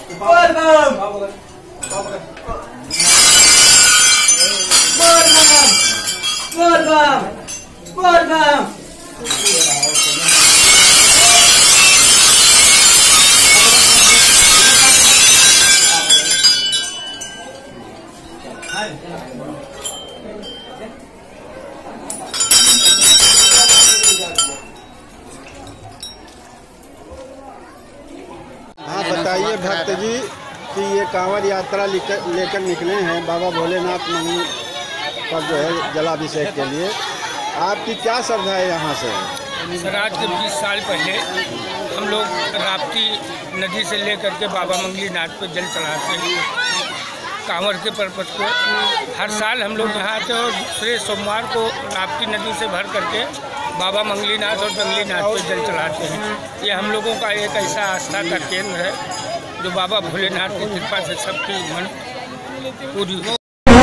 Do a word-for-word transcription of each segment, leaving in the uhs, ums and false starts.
बोल बम बोल बम बोल बम बोल बम। हाँ बताइए भक्त जी कि ये कांवड़ यात्रा लेकर निकले हैं बाबा भोलेनाथ मंदिर पर जो है जलाभिषेक के लिए, आपकी क्या श्रद्धा है यहाँ से? सर आज के बीस साल पहले हम लोग राप्ती नदी से लेकर के बाबा मंगलीनाथ पे जल चढ़ाते हैं कांवड़ के पर्पज पे। हर साल हम लोग यहाँ आते हैं और दूसरे सोमवार को राप्ती नदी से भर करके बाबा मंगलीनाथ और जंगलीनाथ पे जल चढ़ाते हैं। ये हम लोगों का एक ऐसा आस्था का केंद्र है जो बाबा भोलेनाथ की कृपा से सबकी मन पूरी हो।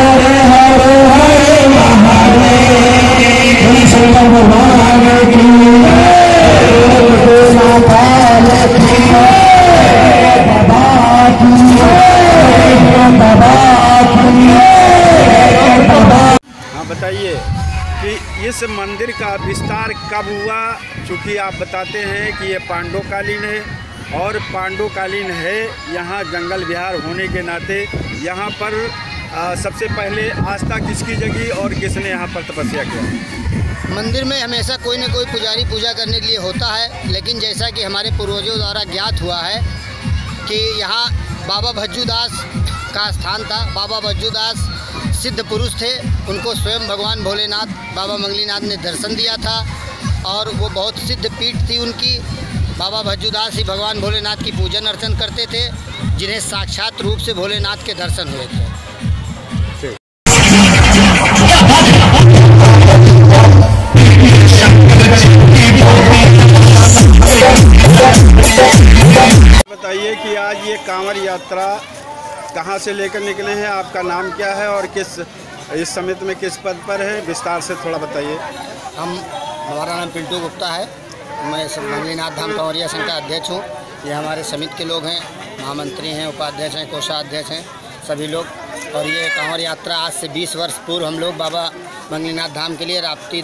हाँ बताइए कि इस मंदिर का विस्तार कब हुआ? चूँकि आप बताते हैं कि ये पांडवकालीन है और पांडवकालीन है, यहाँ जंगल विहार होने के नाते यहाँ पर आ, सबसे पहले आस्था किसकी जगी और किसने यहाँ पर तपस्या किया? मंदिर में हमेशा कोई न कोई पुजारी पूजा करने के लिए होता है, लेकिन जैसा कि हमारे पूर्वजों द्वारा ज्ञात हुआ है कि यहाँ बाबा भज्जूदास का स्थान था। बाबा भज्जूदास सिद्ध पुरुष थे, उनको स्वयं भगवान भोलेनाथ बाबा मंगलीनाथ ने दर्शन दिया था और वो बहुत सिद्ध पीठ थी उनकी। बाबा भज्जूदास ही भगवान भोलेनाथ की पूजन अर्चन करते थे, जिन्हें साक्षात रूप से भोलेनाथ के दर्शन हुए थे। बताइए कि आज ये कांवड़ यात्रा कहाँ से लेकर निकले हैं, आपका नाम क्या है और किस इस समिति में किस पद पर है, विस्तार से थोड़ा बताइए। हम हमारा नाम पिंटू गुप्ता है, मैं मंगलीनाथ धाम कांवरिया संघ का अध्यक्ष हूँ। ये हमारे समिति के लोग हैं, महामंत्री हैं, उपाध्यक्ष हैं, कोषाध्यक्ष हैं, सभी लोग। और ये कांवड़ यात्रा आज से बीस वर्ष पूर्व हम लोग बाबा मंगलीनाथ धाम के लिए राप्ती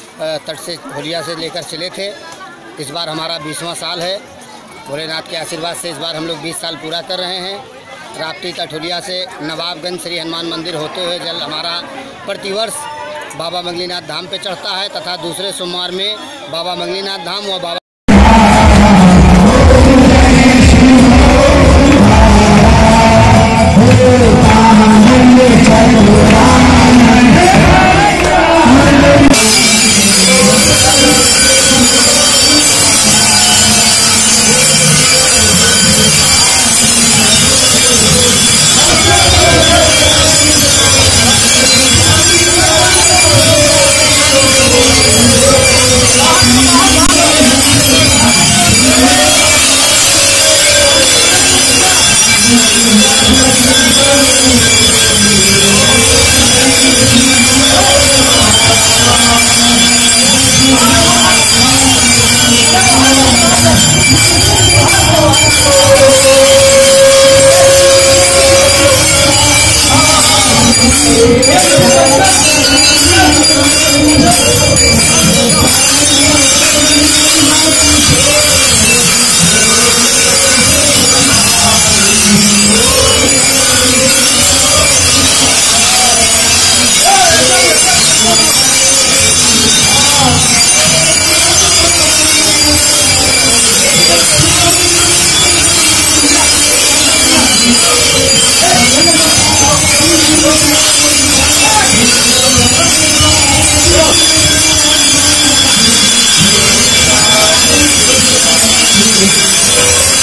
तट से होलिया से लेकर चले थे। इस बार हमारा बीसवां साल है। भोलेनाथ के आशीर्वाद से इस बार हम लोग बीस साल पूरा कर रहे हैं। राप्ती तट होलिया से नवाबगंज श्री हनुमान मंदिर होते हुए जल हमारा प्रतिवर्ष बाबा मंगलीनाथ धाम पे चढ़ता है तथा दूसरे सोमवार में बाबा मंगलीनाथ धाम व बाबा Thank you.